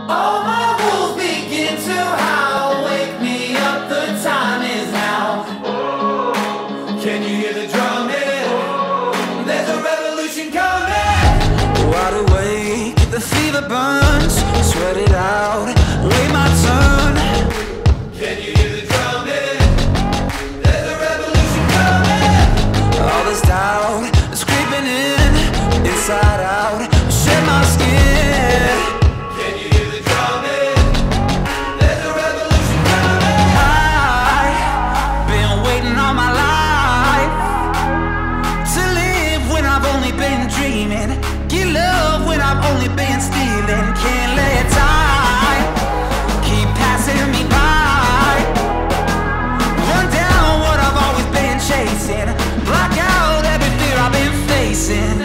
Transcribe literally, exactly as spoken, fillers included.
All my wolves begin to howl. Wake me up, the time is now. Can you hear the drumming? There's a revolution coming. Wide awake, the fever burns. Sweat it out, wait my turn. Can you hear the drumming? There's a revolution coming. All this doubt is creeping in, inside out, shed my skin. Can you hear the drumming? There's a revolution coming. I've been waiting all my life to live when I've only been dreaming, get love when I've only been stealing. Can't let time keep passing me by, run down what I've always been chasing, block out every fear I've been facing.